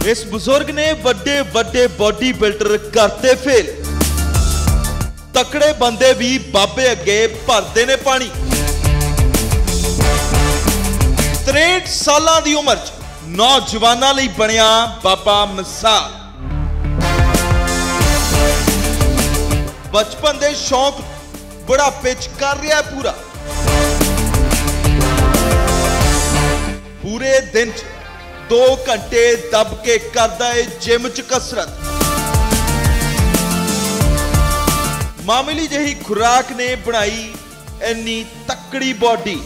इस बुजुर्ग ने बड़े बड़े बॉडी बिल्डर करते फेल। तकड़े बंदे भी बाबे अगे भरते ने पानी। 63 साल की उम्र च नौजवानों लई बनिया बाबा मिसाल। बचपन के शौक बुढ़ापे च कर रहा है पूरा। पूरे दिन च 2 घंटे दब के करदा है जिम च कसरत। मामूली जही खुराक ने बनाई इन्नी तकड़ी बॉडी।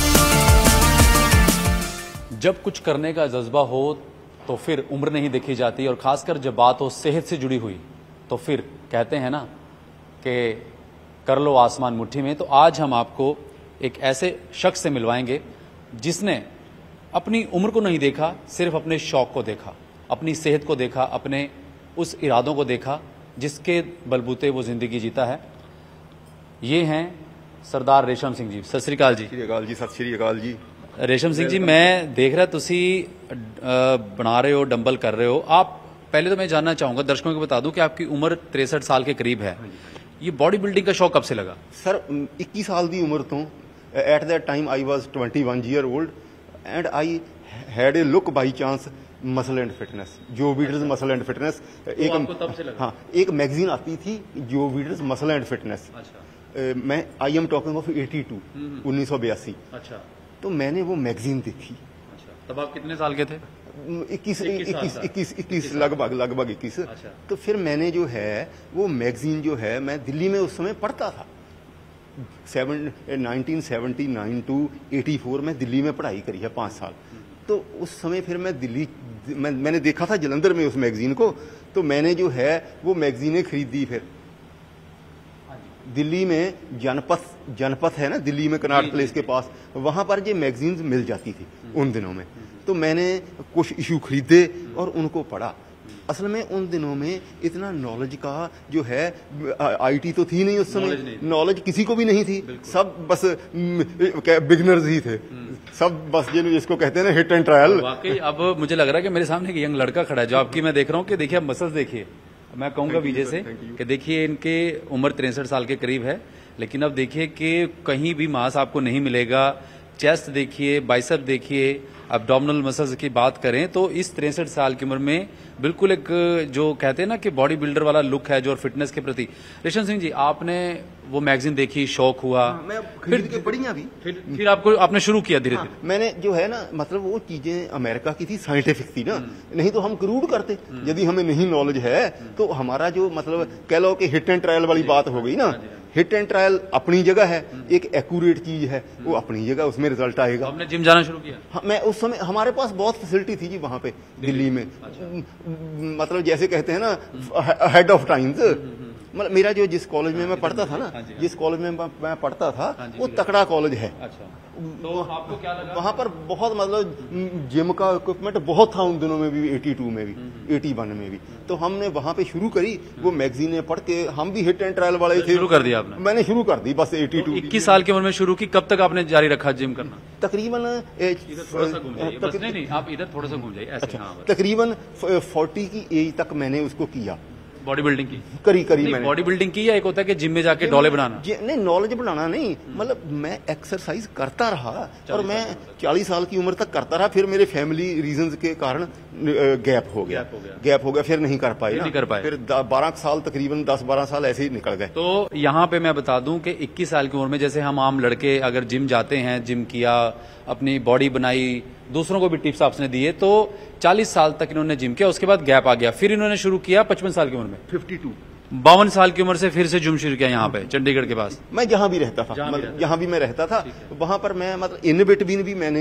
जब कुछ करने का जज्बा हो तो फिर उम्र नहीं देखी जाती, और खासकर जब बात हो सेहत से जुड़ी हुई तो फिर कहते हैं ना कि कर लो आसमान मुट्ठी में। तो आज हम आपको एक ऐसे शख्स से मिलवाएंगे जिसने अपनी उम्र को नहीं देखा, सिर्फ अपने शौक को देखा, अपनी सेहत को देखा, अपने उस इरादों को देखा जिसके बलबूते वो जिंदगी जीता है। ये हैं सरदार रेशम सिंह जी। सत श्री अकाल जी। सत श्री अकाल जी। रेशम सिंह जी, मैं देख रहा तुसी बना रहे हो, डंबल कर रहे हो। आप पहले तो मैं जानना चाहूंगा, दर्शकों को बता दूं कि आपकी उम्र 63 साल के करीब है। ये बॉडी बिल्डिंग का शौक कब से लगा? सर 21 साल की उम्र तो at that time I was 21 year old and I had a look by chance muscle and fitness, जो वीडर्स मसल एंड फिटनेस। एक आपको तब से लगा? हाँ, एक मैगजीन आती थी जो वीडर्स मसल एंड फिटनेस। अच्छा। मैं आई एम टॉकिंग ऑफ 82 1982। अच्छा। तो मैंने वो मैगजीन देखी। अच्छा, तब आप कितने साल के थे? 21 लगभग 21। अच्छा। तो फिर मैंने जो है वो मैगजीन जो है मैं दिल्ली में उस समय पढ़ता था। 1979 टू 84 में दिल्ली में पढ़ाई करी है 5 साल। तो उस समय फिर मैं मैंने देखा था जलंधर में उस मैगजीन को। तो मैंने जो है वो मैगजीनें खरीदी। फिर दिल्ली में जनपथ है ना, दिल्ली में कनाट प्लेस के पास, वहां पर ये मैगजीन्स मिल जाती थी उन दिनों में। तो मैंने कुछ इशू खरीदे और उनको पढ़ा। असल में उन दिनों में इतना नॉलेज का जो है, आईटी तो थी नहीं उस समय, नॉलेज किसी को भी नहीं थी। सब बस बिगनर्स ही थे, सब बस जिसको कहते हैं ना हिट एंड ट्रायल। वाकई अब मुझे लग रहा है कि मेरे सामने एक यंग लड़का खड़ा है जो आपकी मैं देख रहा हूँ कि देखिए, आप मसल्स देखिए। मैं कहूंगा विजय से कि देखिए, इनके उम्र 63 साल के करीब है, लेकिन अब देखिए कि कहीं भी मांस आपको नहीं मिलेगा। चेस्ट देखिए, बाइसेप देखिए, एब्डोमिनल मसल्स की बात करें तो इस 63 साल की उम्र में बिल्कुल एक जो कहते हैं ना कि बॉडी बिल्डर वाला लुक है जो, और फिटनेस के प्रति। रेशम सिंह जी, आपने वो मैगजीन देखी, शौक हुआ, मैं खरीद के पढ़ियां भी। फिर आपने शुरू किया धीरे धीरे। मैंने जो है ना, मतलब वो चीजें अमेरिका की थी, साइंटिफिक थी ना, नहीं तो हम क्रूड करते। यदि हमें नहीं नॉलेज है तो हमारा जो मतलब कह लो कि हिट एंड ट्रायल वाली बात हो गई ना। हिट एंड ट्रायल अपनी जगह है, एक एक्यूरेट चीज है, वो अपनी जगह, उसमें रिजल्ट आएगा। आपने जिम जाना शुरू किया? हाँ, मैं उस समय हमारे पास बहुत फैसिलिटी थी जी वहां पे दिल्ली में। मतलब जैसे कहते हैं ना हेड ऑफ टाइम्स। मतलब मेरा जो जिस कॉलेज में मैं पढ़ता था ना, जिस कॉलेज में मैं पढ़ता था वो तकड़ा कॉलेज है। अच्छा। तो आपको क्या लगा? वहां पर बहुत मतलब जिम का इक्विपमेंट बहुत था उन दिनों में भी, 82 में भी, 81 में भी। तो हमने वहां पे शुरू करी वो मैगजीनें पढ़ के। हम भी हिट एंड ट्रायल वाले थे। शुरू कर दिया आपने? मैंने शुरू कर दी बस 82। तो 21 साल की उम्र में शुरू की, कब तक आपने जारी रखा जिम करना? तकरीबन नहीं, आप इधर थोड़ा सा घूम जाइए। अच्छा। तकरीबन 40 की एज तक मैंने उसको किया, बॉडी बिल्डिंग की करी मैंने। बॉडी बिल्डिंग की, या एक होता है कि जिम में जाके डोले बनाना? नहीं, नॉलेज बढ़ाना नहीं, मतलब मैं एक्सरसाइज करता रहा और मैं 40 साल की उम्र तक करता रहा। फिर मेरे फैमिली रीजंस के कारण गैप हो गया, फिर नहीं कर पाए। फिर 12 साल, तकरीबन 10-12 साल ऐसे ही निकल गए। तो यहाँ पे मैं बता दूं कि 21 साल की उम्र में जैसे हम आम लड़के अगर जिम जाते हैं, जिम किया, अपनी बॉडी बनाई, दूसरों को भी टिप्स आपने दिए, तो 40 साल तक इन्होंने जिम किया, उसके बाद गैप आ गया। फिर इन्होंने शुरू किया 55 साल की उम्र में, 52 साल की उम्र से फिर से जिम शुरू किया यहाँ पे चंडीगढ़ के पास। मैं जहां भी रहता था, मतलब जहां भी मैं रहता था वहां पर मैं मतलब इन बिटवीन भी मैंने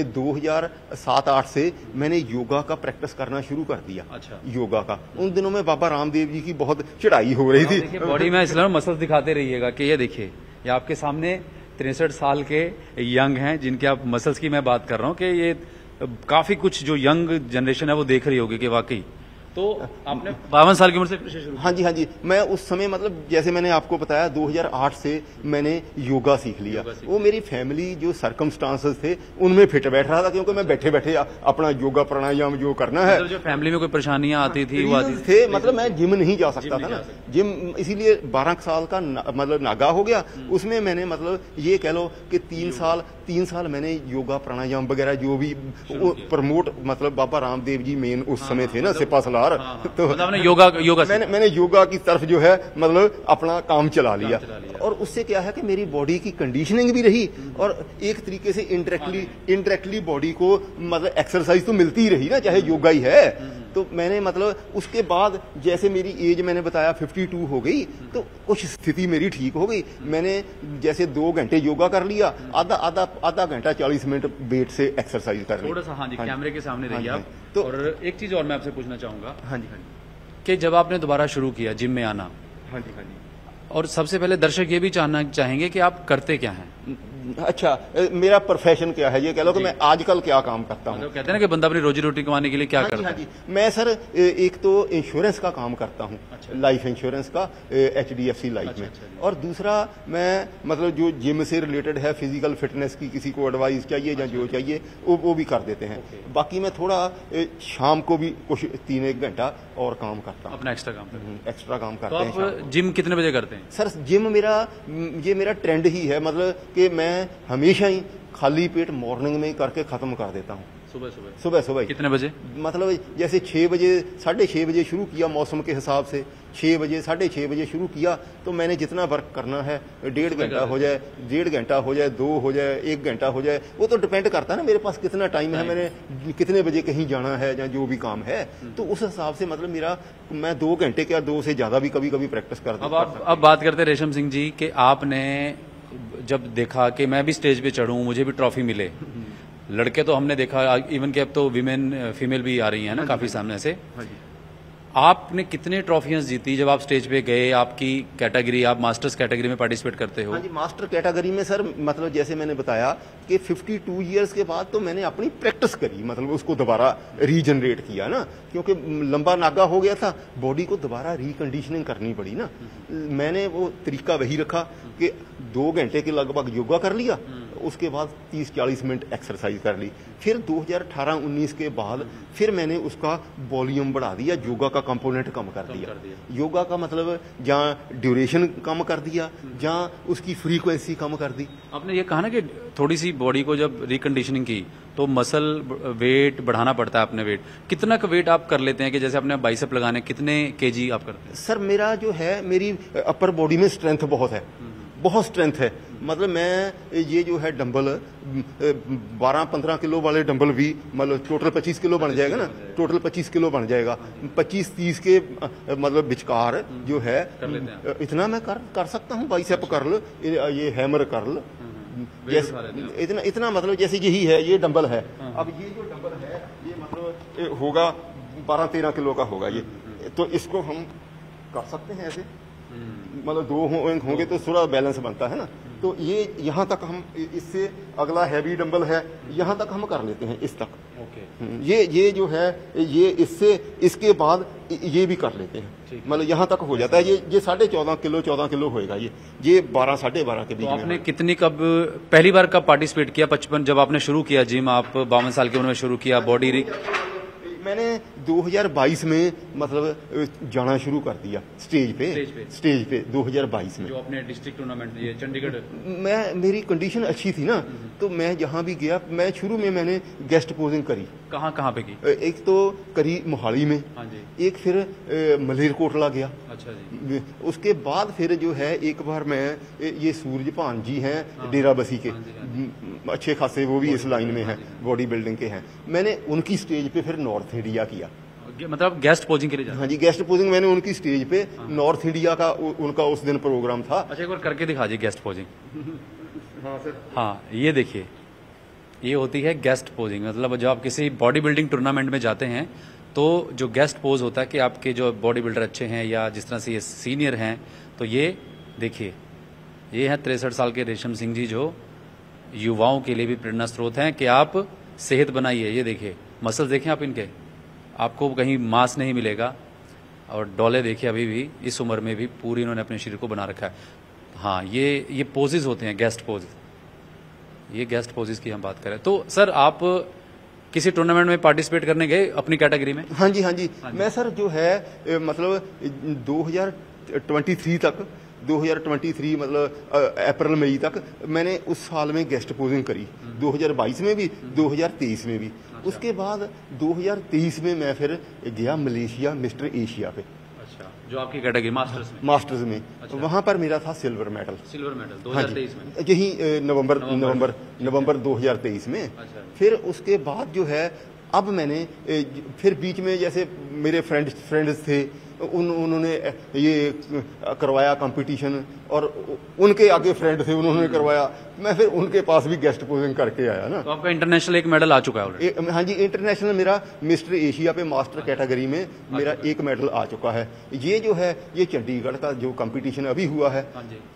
2007-8 से मैंने योगा का प्रैक्टिस करना शुरू कर दिया। अच्छा। योगा का उन दिनों में बाबा रामदेव जी की बहुत चढ़ाई हो रही थी। बॉडी में इसलिए मसल्स दिखाते रहिएगा कि ये देखिए, ये आपके सामने 63 साल के यंग हैं जिनके आप मसल्स की मैं बात कर रहा हूँ कि ये काफी कुछ जो यंग जनरेशन है वो देख रही होगी कि वाकई तो आपने 52 साल की उम्र से फिर से शुरू? हाँ जी, मैं उस समय मतलब जैसे मैंने आपको बताया 2008 से मैंने योगा सीख लिया। वो मेरी फैमिली जो सर्कमस्टांसेस थे उनमें फिट बैठ रहा था, क्योंकि मैं बैठे बैठे अपना योगा प्राणायाम जो करना है। मतलब जो फैमिली में कोई परेशानियां आती थी वो आती थे, मतलब मैं जिम नहीं जा सकता था ना, जिम इसीलिए 12 साल का मतलब नागा हो गया। उसमें मैंने मतलब ये कह लो कि 3 साल मैंने योगा प्राणायाम वगैरह जो भी प्रमोट, मतलब बाबा रामदेव जी मेन उस समय थे ना, सिपा सलार। तो मतलब योगा मैंने योगा की तरफ जो है मतलब अपना काम चला लिया। और उससे क्या है कि मेरी बॉडी की कंडीशनिंग भी रही और एक तरीके से इंटरेक्टली बॉडी को मतलब एक्सरसाइज तो मिलती ही रही ना, चाहे योगा ही है। तो मैंने मतलब उसके बाद जैसे मेरी एज मैंने बताया 52 हो गई, तो कुछ स्थिति मेरी ठीक हो गई। मैंने जैसे 2 घंटे योगा कर लिया, आधा घंटा 40 मिनट वेट से एक्सरसाइज कर ली। थोड़ा सा हाँ जी, कैमरे के सामने रहिए आप। तो और एक चीज और मैं आपसे पूछना चाहूंगा हाँ जी कि जब आपने दोबारा शुरू किया जिम में आना, हाँ जी और सबसे पहले दर्शक ये भी जानना चाहेंगे कि आप करते क्या हैं? अच्छा, मेरा प्रोफेशन क्या है, ये कह लो कि मैं आजकल क्या काम करता हूँ। मतलब कहते हैं ना कि बंदा अपनी रोजी रोटी कमाने के लिए क्या करता है? मैं सर एक तो इंश्योरेंस का काम करता हूँ, लाइफ इंश्योरेंस का HDFC लाइफ में। और दूसरा मैं मतलब जो जिम से रिलेटेड है, फिजिकल फिटनेस की किसी को एडवाइस चाहिए या जो चाहिए वो भी कर देते हैं। बाकी मैं थोड़ा शाम को भी कुछ 3-1 घंटा और काम करता हूँ, अपना एक्स्ट्रा काम करते हैं। तो आप जिम कितने बजे करते हैं? सर जिम मेरा ट्रेंड ही है, मतलब कि मैं हमेशा ही खाली पेट मॉर्निंग में करके खत्म कर देता हूँ। सुबह कितने बजे? मतलब जैसे 6 बजे 6:30 बजे शुरू किया, मौसम के हिसाब से 6 बजे 6:30 बजे शुरू किया, तो मैंने जितना वर्क करना है 1.5 घंटा हो जाए, 1.5 घंटा हो जाए, 2 हो जाए, 1 घंटा हो जाए, वो तो डिपेंड करता है ना मेरे पास कितना टाइम है, मैंने कितने बजे कहीं जाना है या जो भी काम है, तो उस हिसाब से मतलब मैं 2 घंटे क्या 2 से ज्यादा भी कभी कभी प्रैक्टिस करता हूँ। अब बात करते हैं रेशम सिंह जी कि आपने जब देखा कि मैं भी स्टेज पे चढ़ूं, मुझे भी ट्रॉफी मिले, लड़के तो हमने देखा, इवन कि अब तो फीमेल भी आ रही हैं ना काफी सामने से, आपने कितने ट्रॉफियां जीती जब आप स्टेज पे गए? आपकी कैटेगरी, आप मास्टर्स कैटेगरी में पार्टिसिपेट करते हो? हाँ जी, मास्टर कैटेगरी में सर मतलब जैसे मैंने बताया कि 52 ईयर्स के बाद तो मैंने अपनी प्रैक्टिस करी, मतलब उसको दोबारा रीजनरेट किया ना, क्योंकि लंबा नागा हो गया था, बॉडी को दोबारा रिकंडीशनिंग करनी पड़ी ना। मैंने वो तरीका वही रखा कि 2 घंटे के लगभग योगा कर लिया, उसके बाद 30-40 मिनट एक्सरसाइज कर ली। फिर 2018-19 के बाद फिर मैंने उसका वॉल्यूम बढ़ा दिया, योगा का कंपोनेंट कम कर दिया। योगा का मतलब जहाँ ड्यूरेशन कम कर दिया, जहाँ उसकी फ्रीक्वेंसी कम कर दी। आपने ये कहा ना कि थोड़ी सी बॉडी को जब रिकंडीशनिंग की तो मसल वेट बढ़ाना पड़ता है। अपने वेट कितना का वेट आप कर लेते हैं कि जैसे अपने बाइसेप लगाने कितने केजी आप करते हैं? सर मेरा जो है, मेरी अपर बॉडी में स्ट्रेंथ बहुत है, बहुत स्ट्रेंथ है। मतलब मैं ये जो है डंबल 12-15 किलो वाले डंबल भी मतलब टोटल 25 किलो बन जाएगा ना, टोटल 25 किलो बन जाएगा। 25-30 के मतलब विचकार जो है इतना मैं कर सकता हूँ। बाइसेप कर्ल, ये हैमर कर्ल, जैसे इतना मतलब जैसे यही है, ये डंबल है। अब ये जो डंबल है ये मतलब होगा 12-13 किलो का होगा ये, तो इसको हम कर सकते हैं ऐसे, मतलब 2 होंगे तो थोड़ा बैलेंस बनता है ना। तो ये यहाँ तक हम, इससे अगला हैवी डंबल है, यहाँ तक हम कर लेते हैं, इस तक। ये जो है ये इससे, इसके बाद ये भी कर लेते हैं, मतलब यहाँ तक हो जाता है। ये 14.5 किलो होएगा ये 12-12.5 के बीच में। आपने कितनी कब पहली बार कब पार्टिसिपेट किया? 55 जब आपने शुरू किया जिम, आप 52 साल की उम्र में शुरू किया बॉडी? मैंने 2022 में मतलब जाना शुरू कर दिया स्टेज पे 2022 में, जो अपने डिस्ट्रिक्ट टूर्नामेंट ये चंडीगढ़। मेरी कंडीशन अच्छी थी ना, तो मैं जहाँ भी गया, मैं शुरू में मैंने गेस्ट पोजिंग करी। कहाँ पे की? एक तो करी मोहाली में, हाँ जी। एक फिर मलेरकोटला गया। अच्छा जी। उसके बाद फिर जो है एक बार मैं, ये सूरजभान जी हैं डेरा बसी के, अच्छे खासे, वो भी इस लाइन में हैं, बॉडी बिल्डिंग के हैं। मैंने उनकी स्टेज पे फिर नॉर्थ इंडिया किया, मतलब गेस्ट पोजिंग के लिए जाना? हाँ जी, गेस्ट पोजिंग मैंने उनकी स्टेज पे नॉर्थ इंडिया का उनका उस दिन प्रोग्राम था। अच्छा, एक बार करके दिखा जी गेस्ट पोजिंग। हाँ सर। हाँ, ये देखिए, ये होती है गेस्ट पोजिंग। मतलब जब आप किसी बॉडी बिल्डिंग टूर्नामेंट में जाते हैं तो जो गेस्ट पोज होता है कि आपके जो बॉडी बिल्डर अच्छे हैं या जिस तरह से ये सीनियर हैं, तो ये देखिए, ये है 63 साल के रेशम सिंह जी, जो युवाओं के लिए भी प्रेरणा स्रोत हैं कि आप सेहत बनाइए। ये देखिए, मसल देखें आप इनके, आपको कहीं मांस नहीं मिलेगा। और डोले देखिए अभी भी इस उम्र में भी पूरी इन्होंने अपने शरीर को बना रखा है। हाँ, ये पोजेज होते हैं, गेस्ट पोज। ये गेस्ट पोजेज की हम बात करें तो सर आप किसी टूर्नामेंट में पार्टिसिपेट करने गए अपनी कैटेगरी में? हाँ जी। मैं सर जो है मतलब 2023 तक 2023 मतलब अप्रैल मई तक मैंने उस साल में गेस्ट पोजिंग करी, 2022 में भी 2023 में भी। उसके बाद 2023 में मैं फिर गया मलेशिया मिस्टर एशिया पे। अच्छा, जो आपकी कैटेगरी मास्टर्स में। अच्छा। वहां पर मेरा था सिल्वर मेडल 2023 में, यही नवंबर 2023 में। अच्छा। फिर उसके बाद जो है अब मैंने फिर बीच में जैसे मेरे फ्रेंड्स थे उन्होंने ये करवाया कंपटीशन, और उनके आगे फ्रेंड थे उन्होंने करवाया, मैं फिर उनके पास भी गेस्ट पोजिंग करके आया ना। तो आपका इंटरनेशनल एक मेडल आ चुका है ऑलरेडी? हाँ जी, इंटरनेशनल मेरा मिस्टर एशिया पे मास्टर कैटेगरी में मेरा एक मेडल आ चुका है। ये जो है ये चंडीगढ़ का जो कंपटीशन अभी हुआ है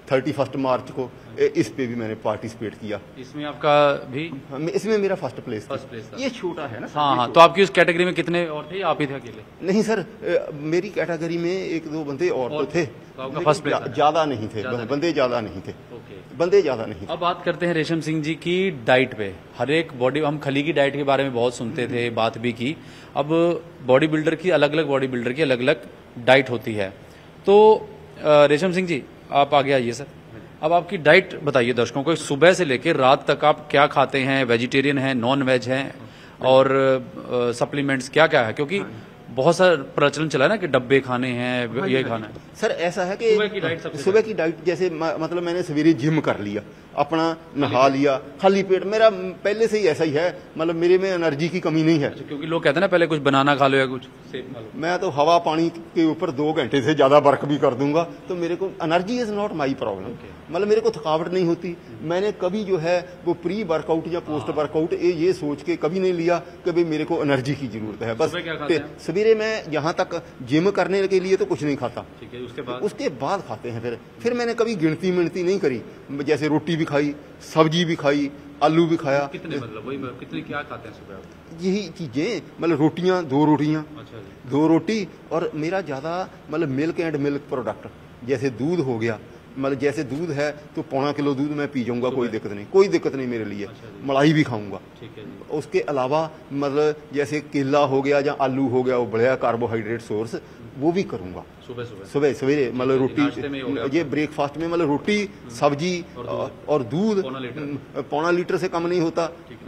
31 मार्च को, इस पे भी मैंने पार्टिसिपेट किया। इसमें आपका भी? इसमें मेरा फर्स्ट प्लेस था। ये छोटा है ना। हाँ। तो आपकी उस कैटेगरी में कितने और थे, आप ही थे अकेले? नहीं सर, मेरी कैटेगरी में 1-2 बंदे और तो थे, फर्स्ट प्लेस ज्यादा नहीं थे, बंदे ज्यादा नहीं थे, बंदे ज्यादा नहीं थे। अब बात करते हैं रेशम सिंह जी की डाइट पे। हर एक बॉडी, हम खली की डाइट के बारे में बहुत सुनते थे, बात भी की। अब बॉडी बिल्डर की अलग अलग डाइट होती है। तो रेशम सिंह जी आप आगे आइए सर। अब आपकी डाइट बताइए दर्शकों को, सुबह से लेकर रात तक आप क्या खाते हैं? वेजिटेरियन हैं, नॉन वेज हैं, और सप्लीमेंट्स क्या क्या है? क्योंकि बहुत सारा प्रचलन चला है ना कि डब्बे खाने हैं, ये खाना है। सर ऐसा है कि सुबह की डाइट जैसे मतलब मैंने सवेरे जिम कर लिया, अपना नहा लिया, खाली पेट, मेरा पहले से ही ऐसा ही है, मतलब मेरे में एनर्जी की कमी नहीं है। क्योंकि लोग कहते हैं ना पहले कुछ बनाना खा लो या कुछ सेब खा लो। मैं तो हवा पानी के ऊपर 2 घंटे से ज्यादा वर्क भी कर दूंगा, तो मेरे को energy is not my problem. मतलब मेरे को थकावट नहीं होती। मैंने कभी जो है वो प्री वर्कआउट या पोस्ट वर्कआउट ये सोच के कभी नहीं लिया कि भाई मेरे को एनर्जी की जरूरत है। बस सवेरे मैं यहाँ तक जिम करने के लिए तो कुछ नहीं खाता, उसके बाद खाते हैं। फिर मैंने कभी गिनती मिनती नहीं करी, जैसे रोटी भी खाई, सब्जी भी खाई, आलू भी खाया। कितने मतलब वही कितने क्या खाते हैं सुबह? यही चीजें, मतलब रोटियां, 2 रोटियां, 2 रोटी, और मेरा ज्यादा मतलब मिल्क एंड मिल्क प्रोडक्ट, जैसे दूध हो गया, मतलब जैसे दूध है तो 1.25 किलो दूध मैं पी जाऊंगा, कोई दिक्कत नहीं मेरे लिए। मलाई भी खाऊंगा। उसके अलावा मतलब जैसे केला हो गया या आलू हो गया, वो बढ़िया कार्बोहाइड्रेट सोर्स, वो भी करूंगा सुबह सवेरे। मतलब रोटी, ये ब्रेकफास्ट में मतलब रोटी, सब्जी और दूध 1.25 लीटर से कम नहीं होता,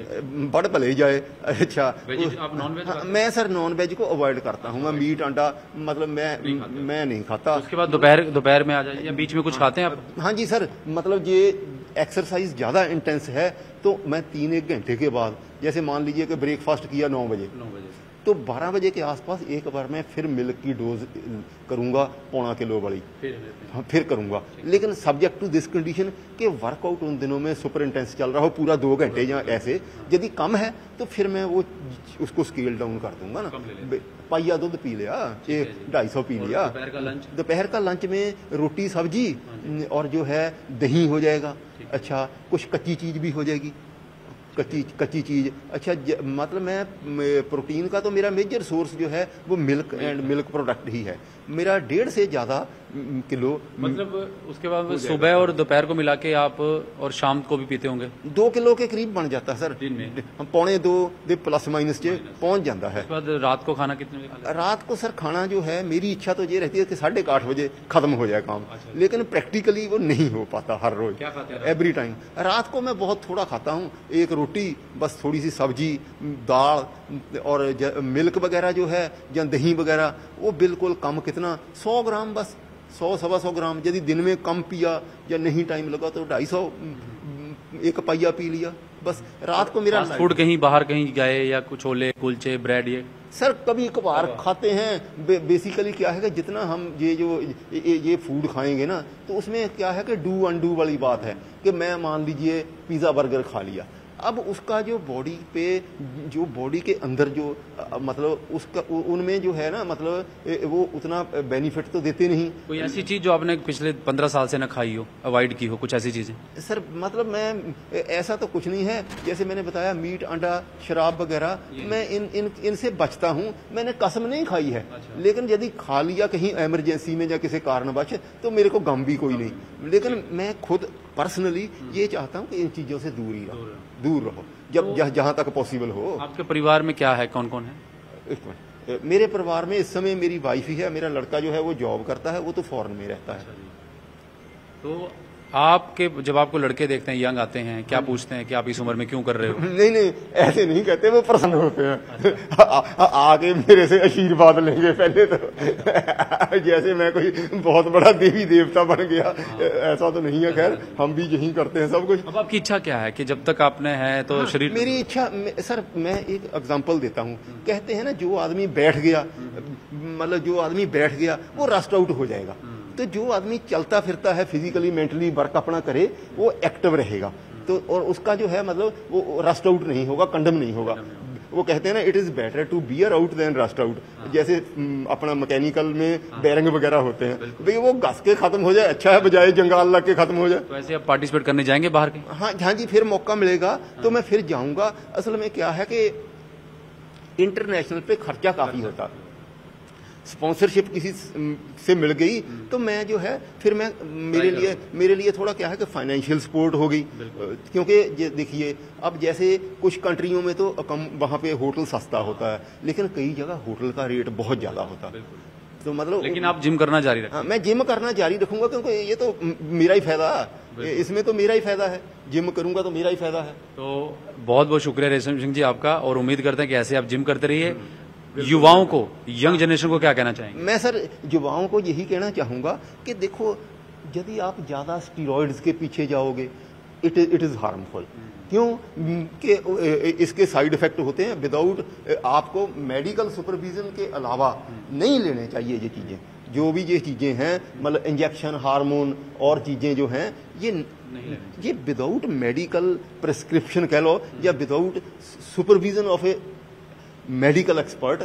बढ़ भले जाए। अच्छा, आप नॉन वेज? मैं सर नॉन वेज को अवॉइड करता हूँ। मैं मीट अंडा मतलब मैं नहीं खाता। उसके बाद दोपहर में आ जाइए, या बीच में कुछ खाते हैं आप? हाँ जी सर, मतलब ये एक्सरसाइज ज्यादा इंटेंस है तो मैं 3-1 घंटे के बाद, जैसे मान लीजिए कि ब्रेकफास्ट किया 9 बजे, तो 12 बजे के आसपास एक बार मैं फिर मिल्क की डोज करूंगा, 1.25 किलो वाली फिर करूंगा। लेकिन सब्जेक्ट टू दिस कंडीशन कि वर्कआउट उन दिनों में सुपर इंटेंस चल रहा हो, पूरा 2 घंटे या ऐसे। यदि कम है तो फिर मैं वो उसको स्केल डाउन कर दूंगा ना। पाइया दूध पी लिया, 250 पी लिया। दोपहर का लंच में रोटी सब्जी और जो है दही हो जाएगा। अच्छा, कुछ कच्ची चीज भी हो जाएगी, कच्ची चीज। अच्छा, मतलब मैं प्रोटीन का तो मेरा मेजर सोर्स जो है वो मिल्क एंड मिल्क प्रोडक्ट ही है मेरा। 1.5 से ज्यादा किलो। मतलब उसके बाद सुबह और दोपहर को मिला के आप और शाम को भी पीते होंगे? 2 किलो के करीब बन जाता है सर दिन में। 1.25 दे प्लस माइनस चे पहुंच जाता है। उसके बाद रात को खाना कितने बजे? रात को सर खाना जो है, मेरी इच्छा तो ये रहती है कि 8:30 बजे खत्म हो जाए काम। लेकिन प्रैक्टिकली वो नहीं हो पाता हर रोज, एवरी टाइम। रात को मैं बहुत थोड़ा खाता हूँ, 1 रोटी, बस थोड़ी सी सब्जी, दाल और मिल्क वगैरह जो है या दही वगैरह, वो बिल्कुल कम। कितना? 100 ग्राम, बस 100-125 ग्राम। यदि दिन में कम पिया या नहीं टाइम लगा तो 250 1 पाइया पी लिया बस। रात को मेरा फूड कहीं बाहर कहीं गए या कुछ छोले कुलचे ब्रेड ये सर कभी कभार खाते हैं। बेसिकली क्या है कि जितना हम ये फूड खाएंगे ना, तो उसमें क्या है कि डू अनडू वाली बात है कि मैं मान लीजिए पिज्जा बर्गर खा लिया, अब उसका जो बॉडी पे, जो बॉडी के अंदर जो मतलब उसका उनमें जो है ना, मतलब वो उतना बेनिफिट तो देते नहीं। कोई ऐसी चीज जो आपने पिछले 15 साल से ना खाई हो, अवॉइड की हो, कुछ ऐसी चीजें? सर मतलब मैं ऐसा तो कुछ नहीं है, जैसे मैंने बताया मीट, अंडा, शराब वगैरह, मैं इनसे बचता हूँ। मैंने कसम नहीं खाई है। अच्छा। लेकिन यदि खा लिया कहीं इमरजेंसी में या किसी कारणवश, तो मेरे को गम भी कोई नहीं। लेकिन मैं खुद पर्सनली ये चाहता हूँ कि इन चीजों से दूर रहो जब जहां तक पॉसिबल हो। आपके परिवार में क्या है, कौन कौन है? मेरे परिवार में इस समय मेरी वाइफ ही है, मेरा लड़का जो है वो जॉब करता है, वो तो फॉरेन में रहता है। तो आपके जब आपको लड़के देखते हैं, यंग आते हैं, क्या पूछते हैं कि आप इस उम्र में क्यों कर रहे हो? नहीं ऐसे नहीं कहते, वो प्रसन्न होते हैं। अच्छा। आके मेरे से आशीर्वाद लेंगे पहले तो। जैसे मैं कोई बहुत बड़ा देवी देवता बन गया, ऐसा तो नहीं है। खैर हम भी यही करते हैं सब कुछ। अब आपकी इच्छा क्या है कि जब तक आपने है तो शरीर? मेरी इच्छा, सर मैं एक एग्जाम्पल देता हूँ। कहते हैं ना, जो आदमी बैठ गया, मतलब जो आदमी बैठ गया वो रस्ट आउट हो जाएगा। तो जो आदमी चलता फिरता है, फिजिकली मेंटली वर्क अपना करे, वो एक्टिव रहेगा। तो और उसका जो है मतलब वो रस्ट आउट नहीं होगा, कंडम नहीं होगा। वो कहते हैं ना, it is better to bear out than rust out. जैसे अपना मैकेनिकल में बेरिंग वगैरह होते हैं, भाई वो घस के खत्म हो जाए अच्छा है, बजाय जंगाल लग के खत्म हो जाए। तो ऐसे आप पार्टिसिपेट करने जाएंगे बाहर के? हाँ जी, फिर मौका मिलेगा तो मैं फिर जाऊंगा। असल में क्या है कि इंटरनेशनल पे खर्चा काफी होता है। स्पॉन्सरशिप किसी से मिल गई तो मैं जो है फिर मैं मेरे लिए थोड़ा क्या है कि फाइनेंशियल सपोर्ट हो गई। क्योंकि देखिए, अब जैसे कुछ कंट्रियों में तो कम, वहाँ पे होटल सस्ता होता है, लेकिन कई जगह होटल का रेट बहुत ज्यादा होता है। तो मतलब, लेकिन आप जिम करना जारी रखें? मैं जिम करना जारी रखूंगा, क्योंकि ये तो मेरा ही फायदा है, इसमें तो मेरा ही फायदा है। जिम करूंगा तो मेरा ही फायदा है। तो बहुत बहुत शुक्रिया रेशम सिंह जी आपका, और उम्मीद करते हैं कि ऐसे आप जिम करते रहिए। युवाओं को, यंग जनरेशन को क्या कहना चाहेंगे? मैं सर युवाओं को यही कहना चाहूंगा कि देखो, यदि आप ज्यादा स्टीरॉइड्स के पीछे जाओगे, इट इज हार्मफुल। क्यों कि इसके साइड इफेक्ट होते हैं। विदाउट आपको मेडिकल सुपरविजन के अलावा नहीं लेने चाहिए ये चीजें। जो भी ये चीजें हैं, मतलब इंजेक्शन, हार्मोन और चीजें जो हैं, ये विदाउट मेडिकल प्रिस्क्रिप्शन कह लो, या without supervision of a medical expert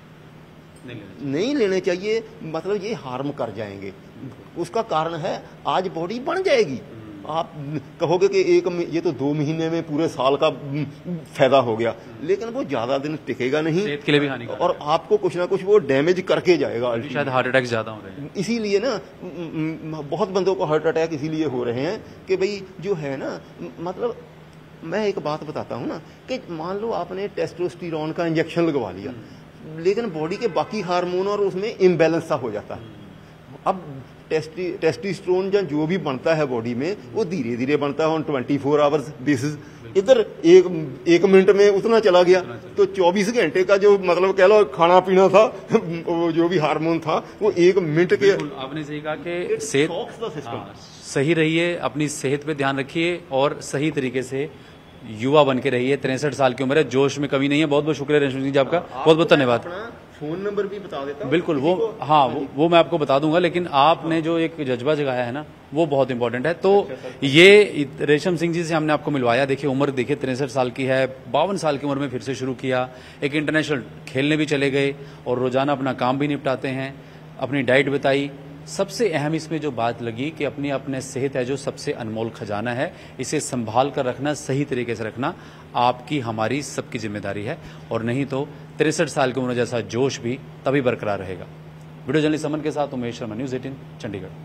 नहीं लेने चाहिए। मतलब ये हार्म कर जाएंगे। उसका कारण है, आज बॉडी बन जाएगी, आप कहोगे कि ये तो 2 महीने में पूरे साल का फायदा हो गया, लेकिन वो ज्यादा दिन टिकेगा नहीं, सेहत के लिए भी हानिकारक, और आपको कुछ ना कुछ वो डैमेज करके जाएगा। शायद हार्ट अटैक ज्यादा हो रहे हैं। इसीलिए ना बहुत बंदों को हार्ट अटैक इसीलिए हो रहे हैं कि भाई जो है ना, मतलब मैं एक बात बताता हूँ ना, कि मान लो आपने टेस्टोस्टेरोन का इंजेक्शन लगवा लिया, लेकिन बॉडी के बाकी हार्मोन और उसमें इम्बैलेंस सा हो जाता है। अब टेस्टोस्टेरोन जो भी बनता है बॉडी में, वो धीरे धीरे बनता है ऑन 24 आवर्स बेसिस। इधर एक मिनट में उतना चला गया, तो 24 घंटे का जो मतलब कह लो खाना पीना था, वो जो भी हार्मोन था, वो 1 मिनट के। आपने सही कहा कि सेहत सही रहिए, अपनी सेहत पे ध्यान रखिए और सही तरीके से युवा बन के रहिए। 63 साल की उम्र है, जोश में कमी नहीं है। बहुत बहुत शुक्रिया रेशम सिंह जी आपका, बहुत बहुत धन्यवाद। फोन नंबर भी बता देता हूं। बिल्कुल, वो मैं आपको बता दूंगा, लेकिन आपने जो एक जज्बा जगाया है ना, वो बहुत इंपॉर्टेंट है। तो ये रेशम सिंह जी से हमने आपको मिलवाया। देखिए उम्र देखिए 63 साल की है, 52 साल की उम्र में फिर से शुरू किया, एक इंटरनेशनल खेलने भी चले गए और रोजाना अपना काम भी निपटाते हैं, अपनी डाइट बताई। सबसे अहम इसमें जो बात लगी कि अपने सेहत है जो सबसे अनमोल खजाना है, इसे संभाल कर रखना, सही तरीके से रखना आपकी, हमारी, सबकी जिम्मेदारी है। और नहीं तो 63 साल की उम्र जैसा जोश भी तभी बरकरार रहेगा। वीडियो जर्नलिस्ट अमन के साथ उमेश शर्मा, न्यूज़ 18 चंडीगढ़।